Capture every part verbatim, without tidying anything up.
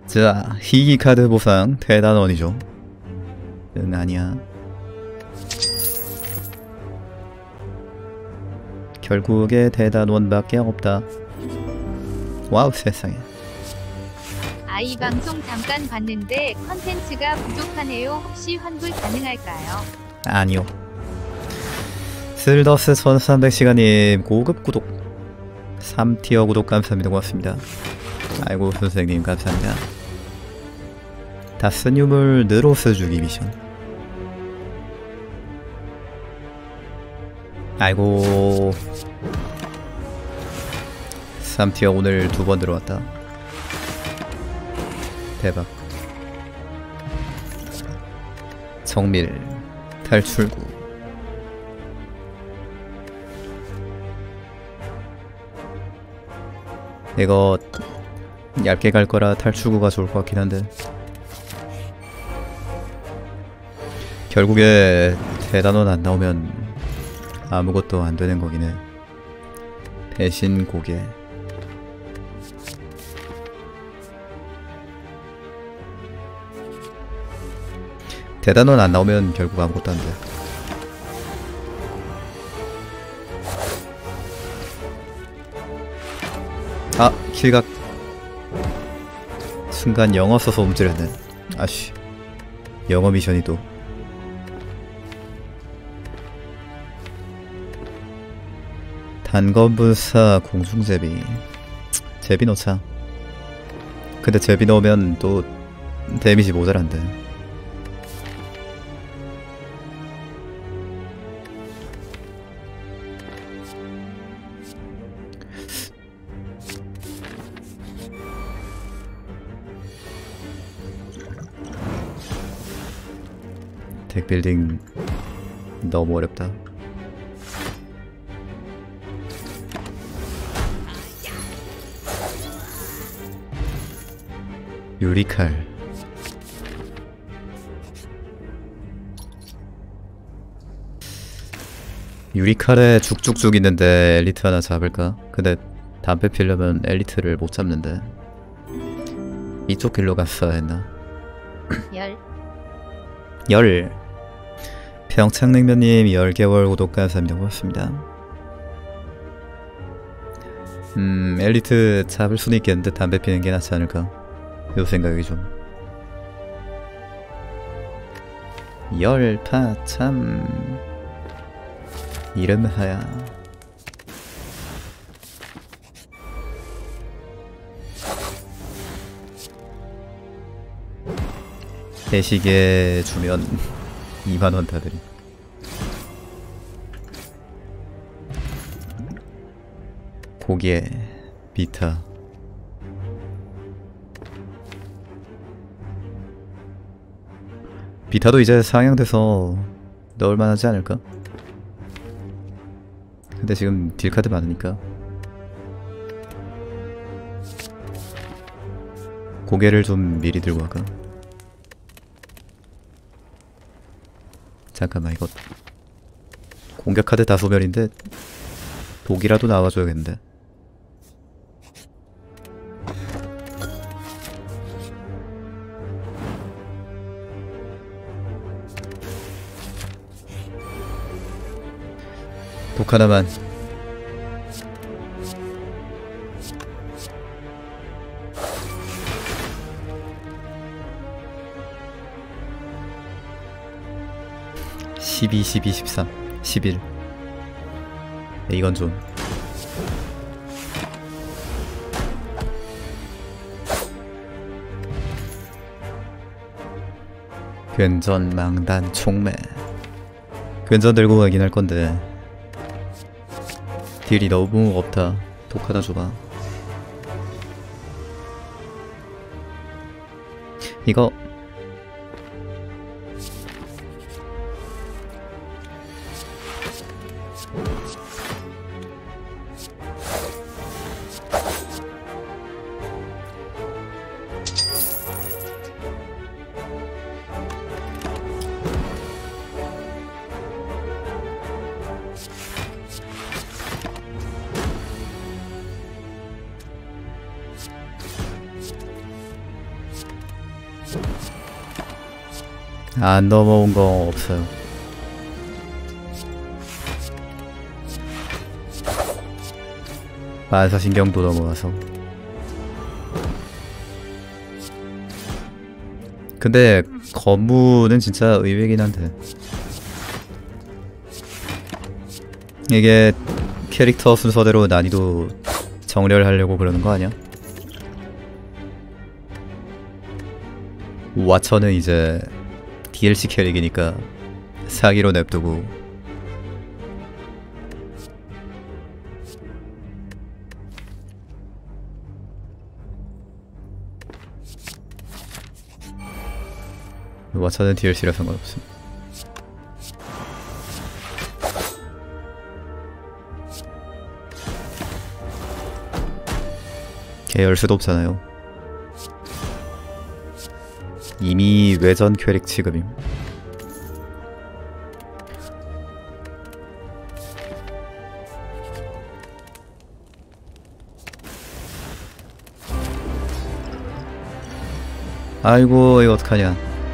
자, 희귀 카드 보상 대단원이죠. 응, 아니야. 결국에 대단원밖에 없다. 와우, 세상에. 아이 방송 잠깐 봤는데 컨텐츠가 부족하네요. 혹시 환불 가능할까요? 아니요. 슬더스 천삼백 시간님 고급 구독 삼 티어 구독 감사합니다. 고맙습니다. 아이고 선생님 감사합니다. 다스 유물 느로스 주기 미션. 아이고 삼 티어 오늘 두 번 들어왔다. 대박. 정밀 탈출구. 이거 얇게 갈 거라 탈출구가 좋을 것 같긴 한데 결국에 대단원 안 나오면 아무것도 안 되는 거긴 해. 배신 고개. 대단원 안 나오면 결국 아무것도 안 돼. 아, 킬각. 순간 영어 써서 움찔했네. 아씨. 영어 미션이 또. 단검불사 공중제비. 제비 넣자. 근데 제비 넣으면 또 데미지 모자란데. 덱빌딩 너무 어렵다. 유리칼. 유리칼에 죽죽죽 있는데 엘리트 하나 잡을까? 근데 담배 피려면 엘리트를 못 잡는데 이쪽 길로 갔어야 했나? 열. 열. 평창냉면님 열 개월 구독 감사합니다. 고맙습니다. 음 엘리트 잡을 수는 있겠는데 담배 피는 게 낫지 않을까? 요 생각이 좀. 열파 참 이름하야. 대시계 주면 이만 원 타들이. 고기에 비타. 비타도 이제 상향돼서 넣을만하지 않을까? 근데 지금 딜카드 많으니까 고개를 좀 미리 들고 갈까? 잠깐만, 이거 공격카드 다소멸인데 독이라도 나와줘야겠는데. 독 하나만. 십이, 십이, 십삼, 십일. 네, 이건 좀. 괜전, 망단, 총매. 괜전 들고 가긴 할 건데 딜이 너무 없다. 독 하나 줘봐. 이거 안 넘어온 거 없어요. 반사신경도 넘어와서. 근데 거무는 진짜 의외긴 한데 이게 캐릭터 순서대로 난이도 정렬하려고 그러는 거 아니야? 왓처는 이제 디엘씨 캐릭이니까 사기로 냅두고 왓처는 디엘씨라 상관없음. 걔 열 수도 없잖아요. 이미 외전 캐릭 취급임. 아이고 이거 어떡하냐.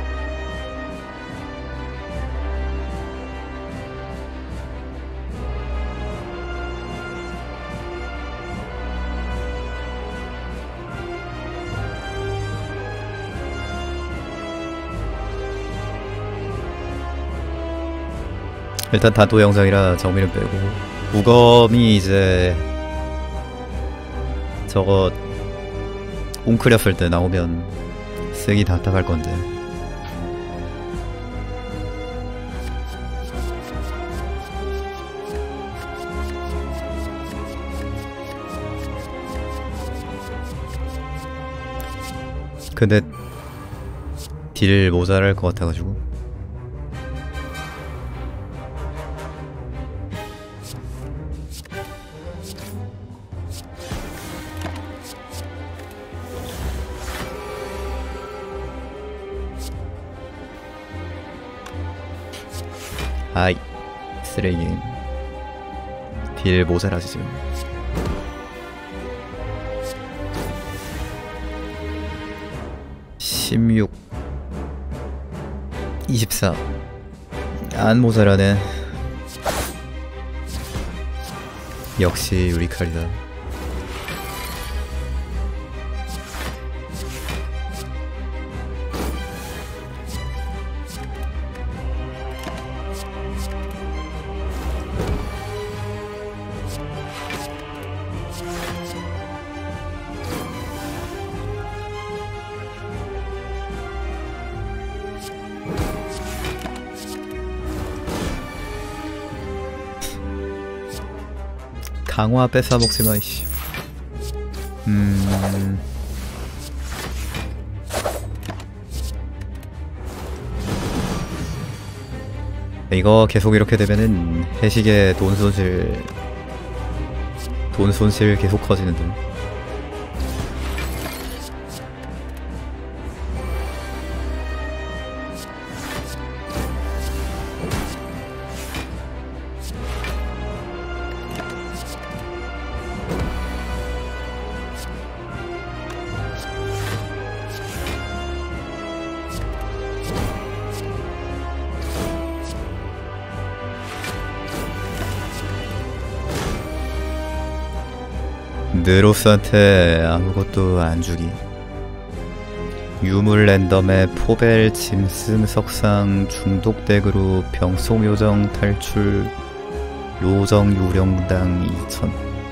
일단 단도 영상이라 정밀은 빼고 무검이 이제 저거 웅크렸을 때 나오면 쓰기 답답할 건데 근데 딜 모자랄 것 같아가지고 아이 쓰레기 게임. 딜 모자라지 지금. 십육 이십사 안 모자라네. 역시 유리칼이다. 강화 뺏어 먹지마 이씨. 음... 이거 계속 이렇게 되면은 해식의 돈 손실 돈 손실 계속 커지는데. 느로스한테 아무것도 안 주기. 유물 랜덤의 포벨 짐승 석상 중독 덱으로 병속 요정 탈출 요정 유령당 이천.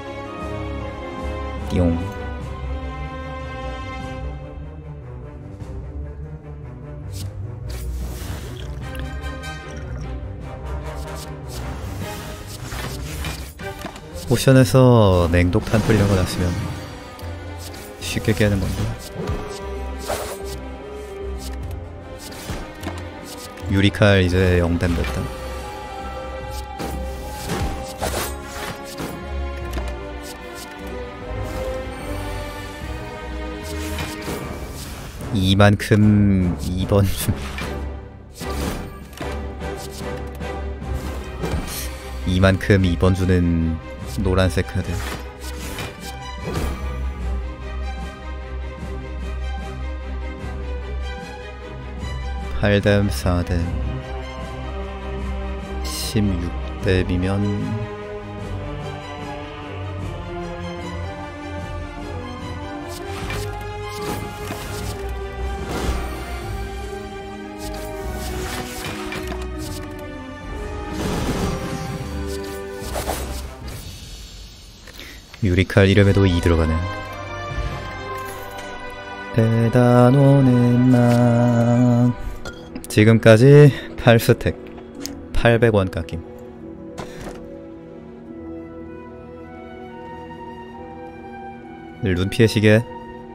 띠용. 포션에서 맹독탄 뿌리는 거 났으면 쉽게 깨는 건데. 유리칼 이제 영댐 됐다. 이만큼 이번 주 이만큼 이번 주는 노란색 카드. 팔 뎀 사 뎀 십육 뎀이면 유리칼 이름에도 이 들어가네. 대단 오는 나 지금까지 팔 스택 팔백 원 깎임. 룬피의 시계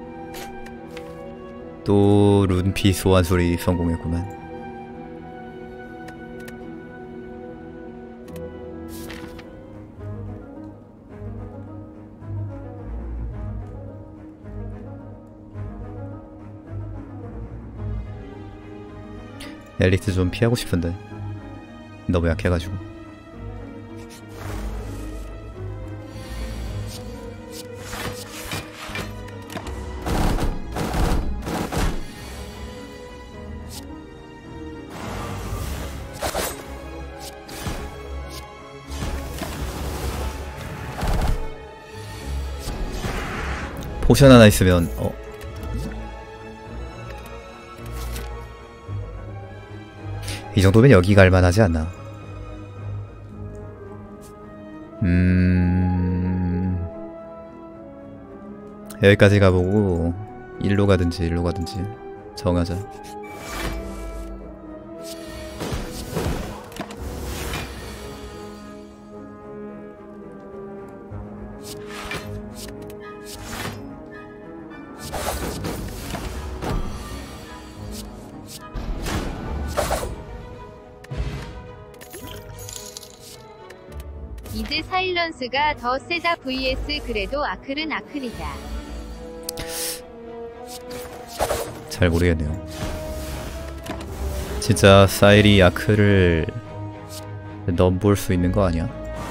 또 룬피 소환술이 성공했구만. 엘리트 좀 피하고 싶은데 너무 약해가지고. 포션 하나 있으면 어 이 정도면 여기 갈만하지 않나? 음... 여기까지 가보고 일로 가든지 일로 가든지 정하자. 이제 사일런스가 더 세다 vs 그래도 아클은 아클이다. 잘 모르겠네요. 진짜 사일이 아크를 넘볼 수 있는 거 아니야?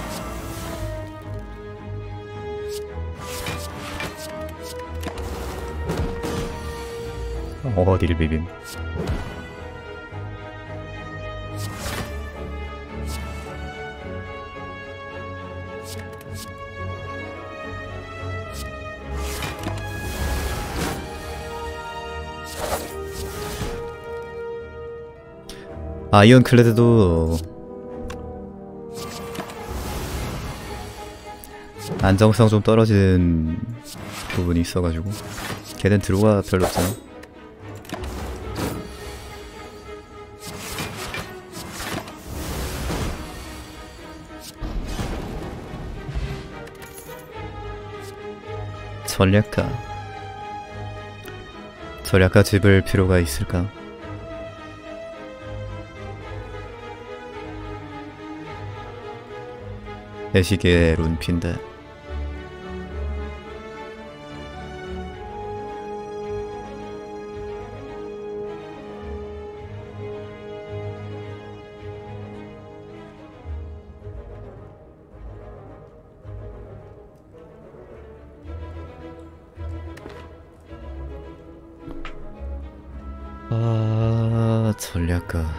어디를 비빔? 아이언 클레드도 안정성 좀 떨어진 부분이 있어가지고 걔는 드로가 별로 없잖아. 전략가 전략가 집을 필요가 있을까? 애시계의 룬피인데 아... 전략가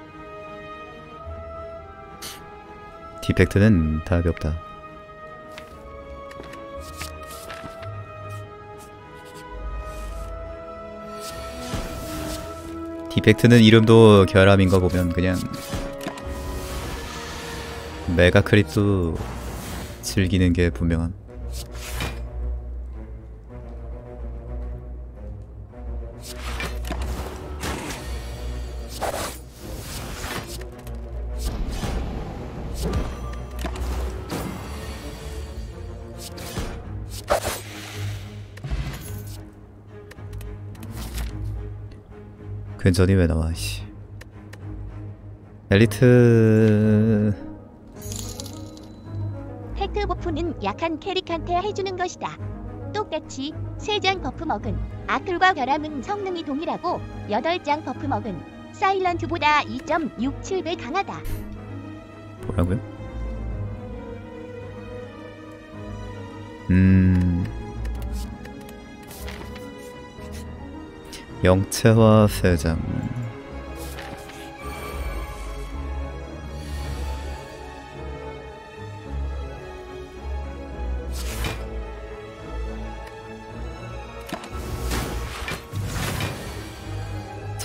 디펙트는 답이 없다. 디펙트는 이름도 결함인 거 보면 그냥 메가 크립도 즐기는 게 분명함. 괜전이 왜 나와, 씨. 엘리트... 팩트 버프는 약한 캐릭한테 해주는 것이다. 똑같이 세 장 버프 먹은 아클과 결함은 성능이 동일하고 여덟 장 버프 먹은 사일런트보다 이 점 육칠 배 강하다. 뭐라고요? 음... 영체화 세 장...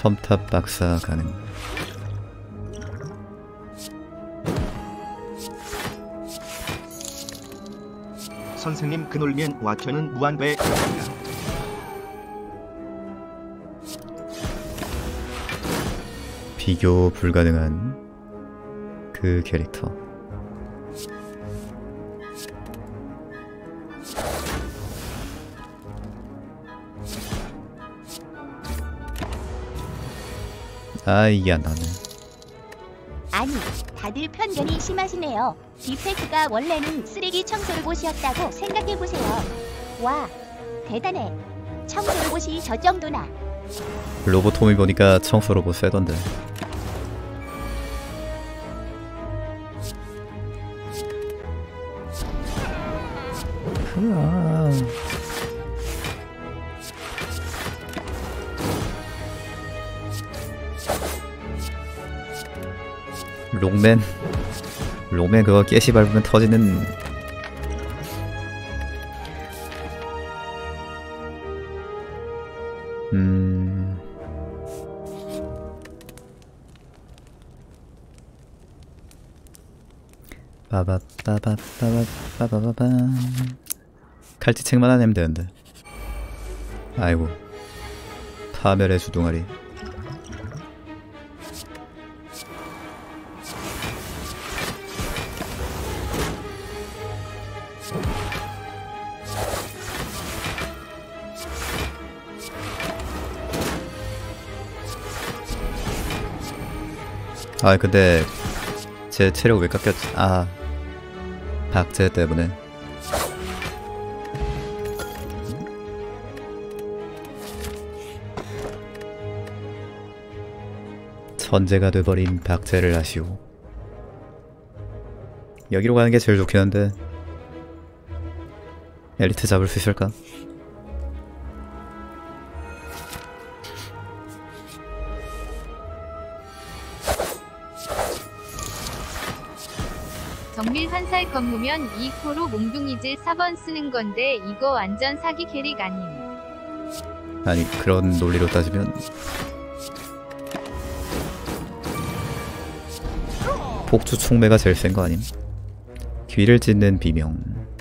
첨탑 박사 가능. 선생님 그 놀면 와켜는 무한배. 비교 불가능한 그 캐릭터. 아 이게 안 나네. 아니, 다들 편견이 심하시네요. 디펙트가 원래는 쓰레기 청소 로봇이었다고 생각해보세요. 와, 대단해. 청소 로봇이 저 정도나. 로보톰이 보니까 청소 로봇 세던데. 흐아. 롱맨 롱맨 그거 깨시 밟으면 터지는. 음... 빠바빠바빠바빠바바. 칼치책만 안 내면 되는데. 아이고, 파멸의 주둥아리. 아 근데 제 체력 왜 깎였지? 아 박제 때문에. 천재가 돼버린 박제를 하시오. 여기로 가는 게 제일 좋긴 한데 엘리트 잡을 수 있을까? 정밀 환살 건무면 이 코로 몽둥이질 사 번 쓰는 건데 이거 완전 사기 캐릭 아님. 아니 그런 논리로 따지면 복주 총매가 제일 센 거 아님? 귀를 찢는 비명.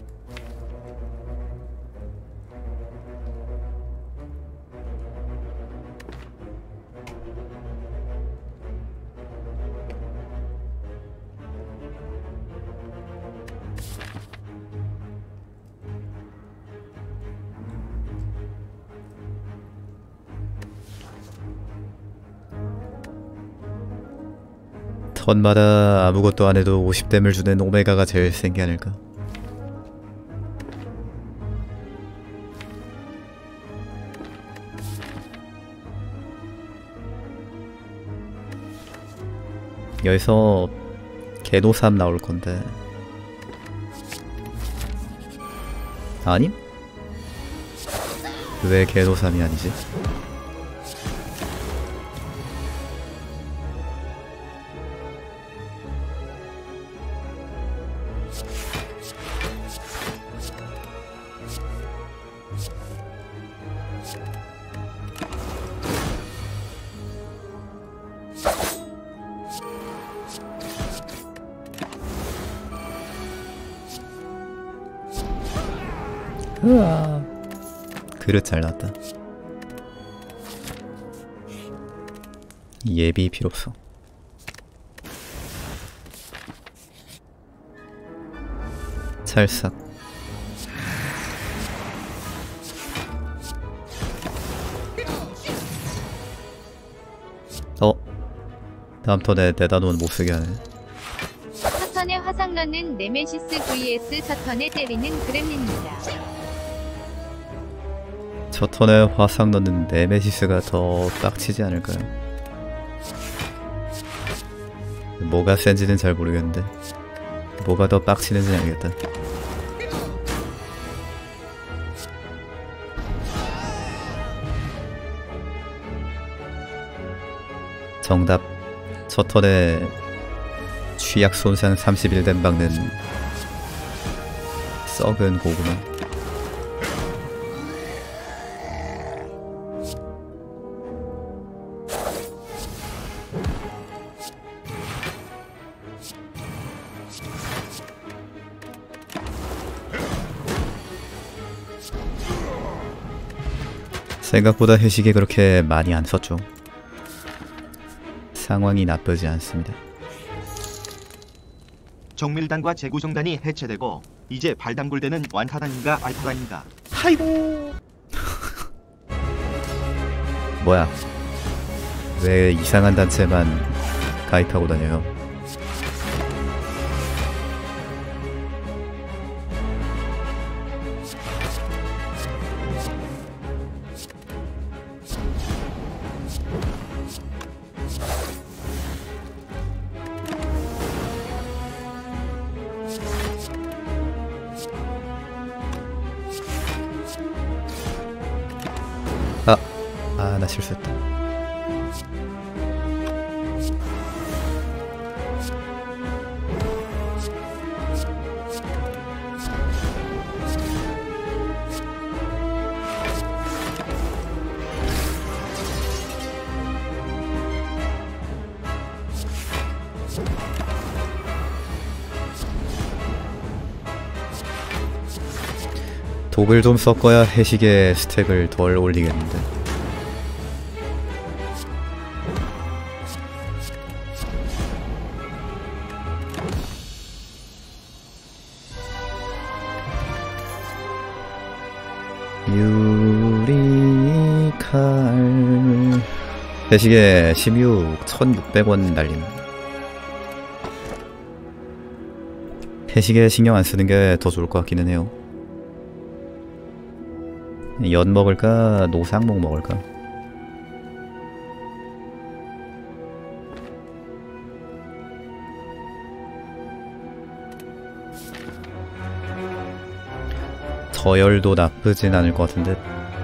턴마다 아무것도 안해도 오십 댐을 주는 오메가가 제일 센 게 아닐까. 여기서 개노삼 나올 건데. 아님? 왜 개노삼이 아니지? 으아. 그릇 잘 나왔다. 예비 필요 없어. 찰싹. 어? 다음 턴에 대단원 못쓰게 하네. 첫 턴에 화상 넣는 네메시스 vs 첫 턴에 때리는 그렘린입니다. 첫 턴에 화상 넣는 네메시스가 더 빡치지 않을까요? 뭐가 센지는 잘 모르겠는데 뭐가 더 빡치는지 알겠다. 정답. 첫 턴에 취약 손상 삼십일 댐 박는 썩은 고구마. 생각보다 회식에 그렇게 많이 안 썼죠. 상황이 나쁘지 않습니다. 정밀단과 재구성단이 해체되고 이제 발당굴대는 완타단인가 알파단인가. 아이고. 뭐야? 왜 이상한 단체만 가입하고 다녀요? 아, 아, 나 실수했다. 독을 좀 섞어야 해식의 스택을 덜 올리겠는데. 유리칼 해식에 십육 천육백 원 날림. 해식에 신경 안 쓰는 게 더 좋을 것 같기는 해요. 연 먹을까? 노상목 먹을까? 저열도 나쁘진 않을 것 같은데.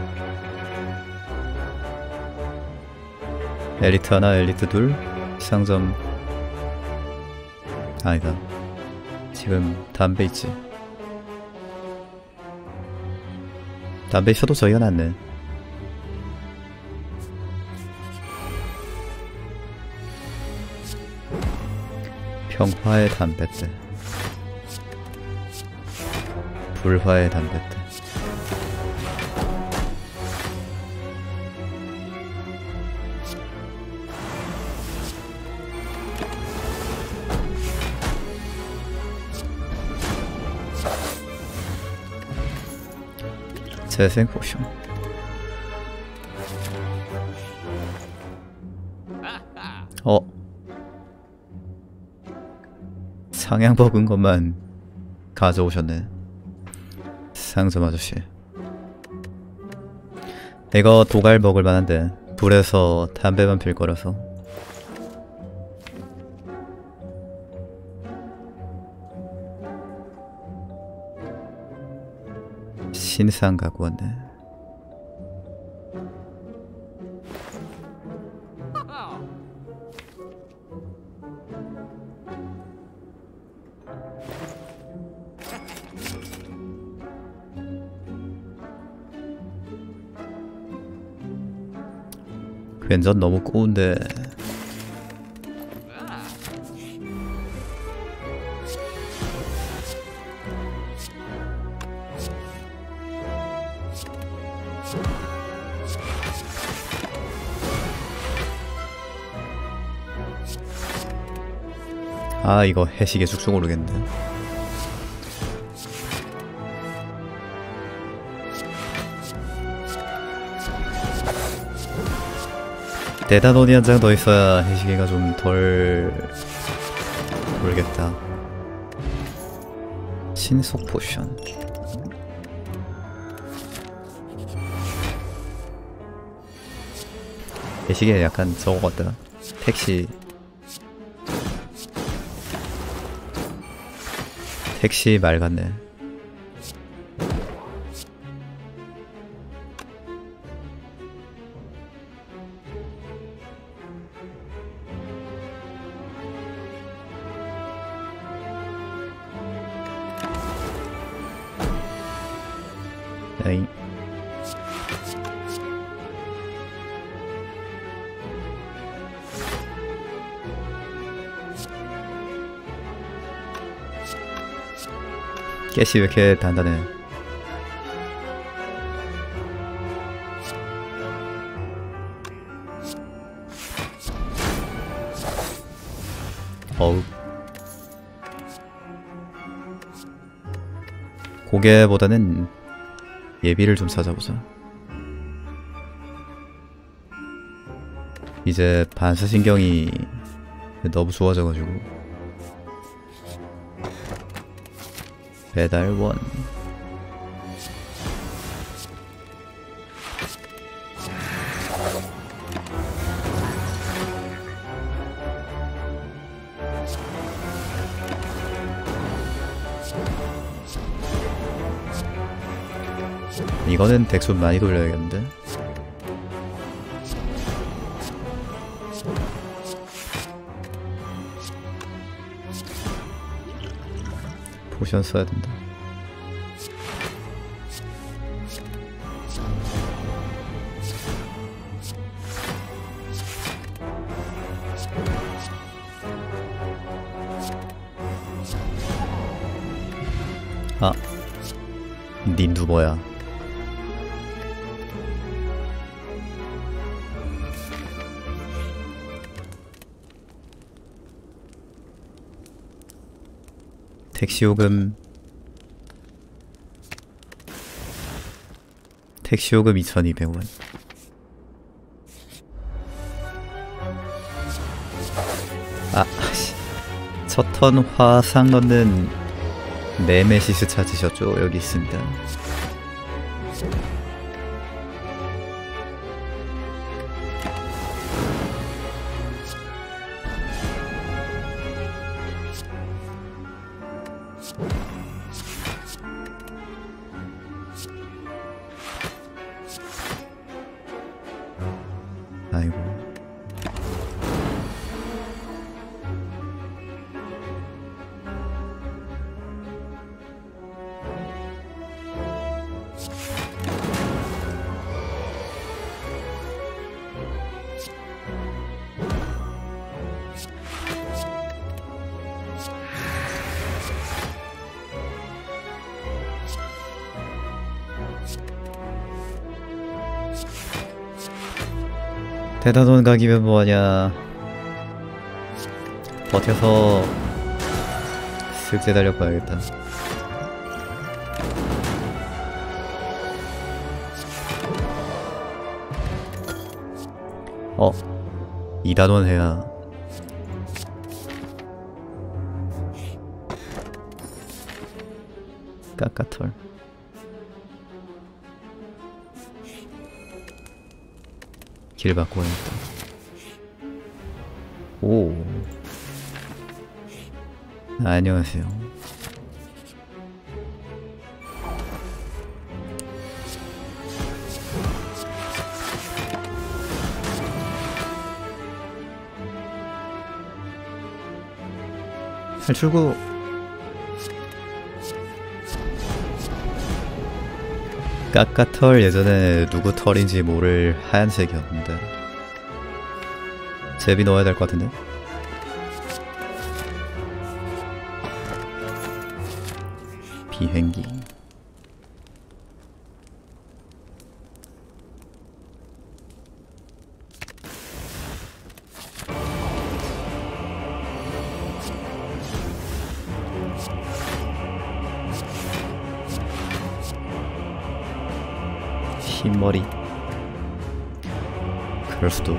엘리트 하나, 엘리트 둘, 상점. 아니다. 지금 담배 있지. 담배 있어도 저희가 낫네. 평화의 담뱃대, 불화의 담뱃대. 재생 포션. 어? 상향 먹은 것만 가져오셨네. 상점 아저씨. 이거 도갈 먹을 만한데 불에서 담배만 필 거라서. 신상 갖고 왔네. 괜전 너무 꼬운데. 아, 이거 해시계 쭉쭉 오르겠네. 대단원이 한 장 더 있어야 해시계가 좀 덜 돌겠다. 신속 포션. 해시계 약간 저거 같다. 택시 택시 말 같네. 에잉. 깨시 왜 이렇게 단단해? 어우. 고개보다는 예비를 좀 찾아보자. 이제 반사신경이 너무 좋아져가지고. 배달원. 이거는 덱손 많이 돌려야겠는데? 포션 써야 된다. 아, 닌두 뭐야? 택시요금 택시요금 이천이백 원. 아, 씨. 첫 턴 화상 넣는 네메시스 찾으셨죠? 여기 있습니다. 아이고. 대단원 각이면 뭐하냐. 버텨서 슬제 달려봐야겠다. 어? 이단원 해야 까까털. 길 바꿔야겠다. 오. 아, 안녕하세요. 탈출구. 까까털 예전에 누구 털인지 모를 하얀색이었는데 제비 넣어야 될 것 같은데? 비행기. 흰머리. 그럴 수도.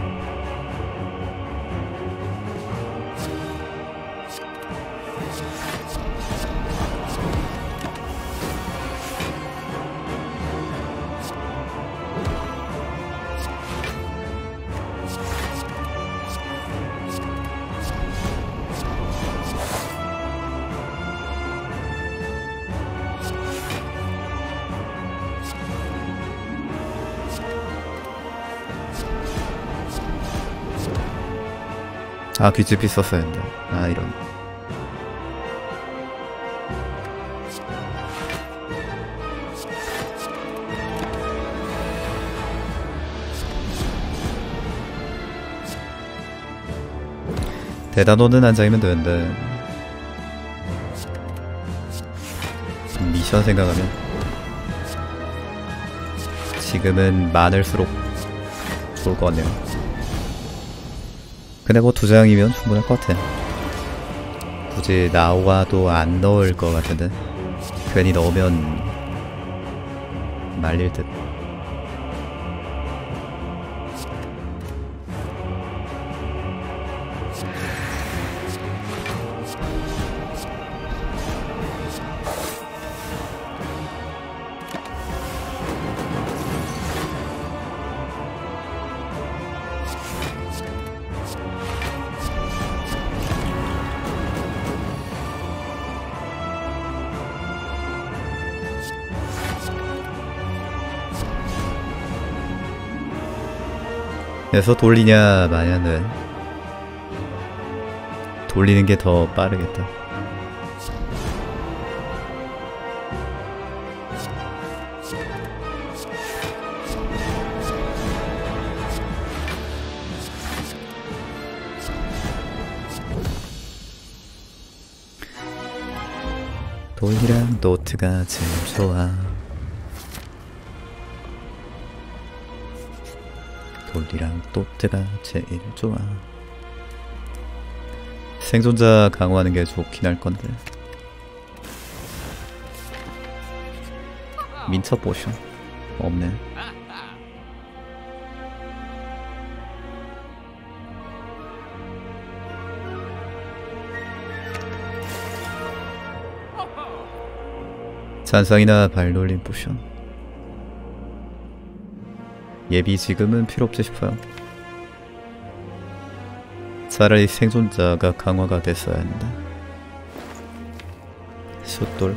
아, 귀집이 썼어야 했는데. 아, 이런. 대단원은 안 잡으면 되는데 미션 생각하면 지금은 많을수록 좋을 것 같네요. 근데 뭐 두 장이면 충분할 것 같아. 굳이 나와도 안 넣을 것 같은데 괜히 넣으면 말릴 듯. 그래서 돌리냐 마냐는 돌리는 게 더 빠르겠다. 돌이랑 노트가 제일 좋아. 돌이랑 또트가 제일 좋아. 생존자 강화하는 게 좋긴 할 건데. 민처 포션 없네. 잔상이나 발놀림 포션. 예비 지금은 필요 없지 싶어요. 차라리 생존자가 강화가 됐어야 했는데. 숫돌.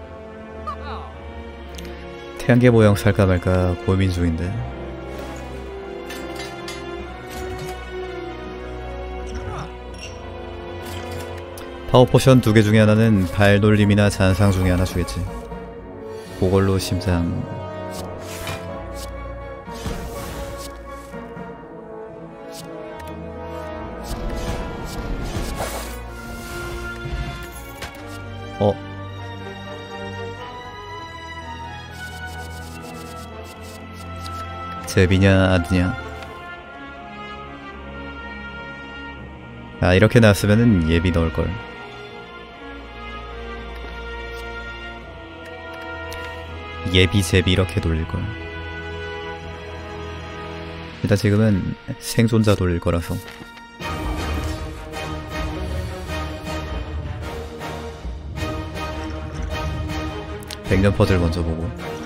태양계 모형 살까 말까 고민 중인데. 파워 포션 두 개 중에 하나는 발놀림이나 잔상 중에 하나 주겠지. 그걸로 심장. 어? 제비냐 아드냐? 아 이렇게 나왔으면은 예비 넣을걸. 예비 제비 이렇게 돌릴걸. 일단 지금은 생존자 돌릴 거라서. 백년 퍼즐 먼저 보고.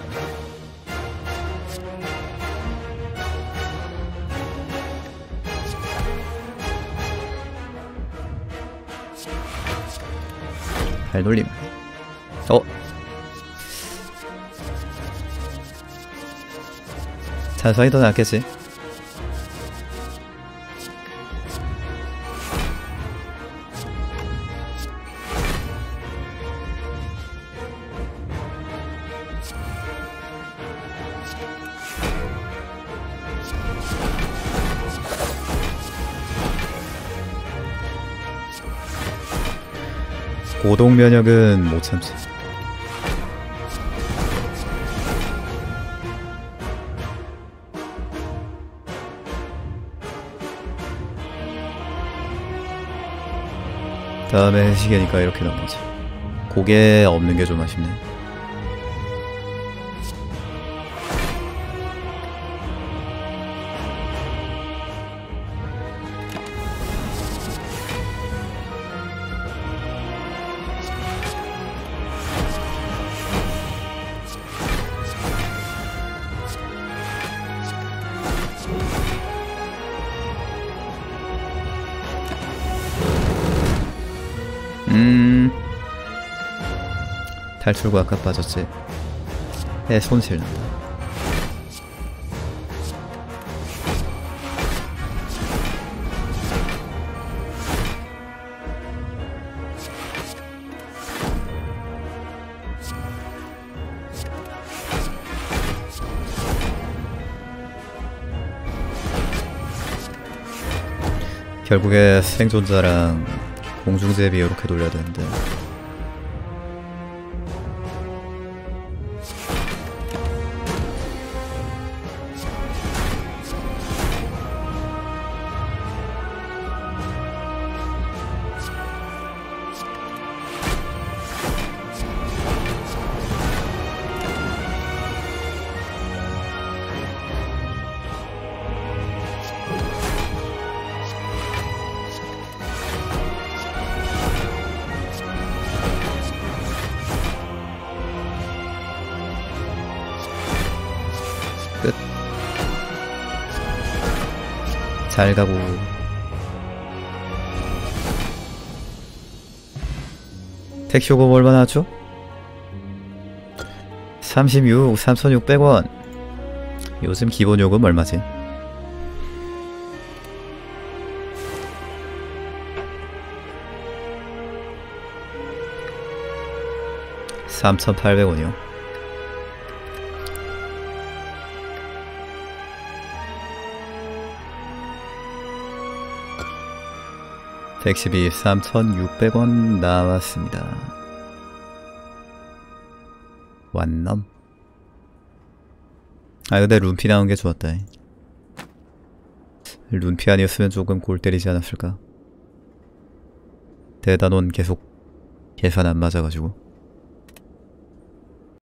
발놀림. 어? 잔상이 더 낫겠지? 고동 면역은 못 참지. 다음에 시계니까 이렇게 넘어지. 고개 없는 게 좀 아쉽네. 음... 탈출구 아까 빠졌지? 해 손실 난다. 결국에 생존자랑 공중제비 이렇게 돌려야 되는데. 잘 가고. 택시요금 얼마나 하죠? 삼십육, 삼천육백 원. 요즘 기본요금 얼마지? 삼천팔백 원이요. 택시비 삼천육백 원 나왔습니다. 완넘. 아 근데 룸피 나온 게 좋았다. 룸피 아니었으면 조금 골 때리지 않았을까. 대단원 계속 계산 안 맞아가지고.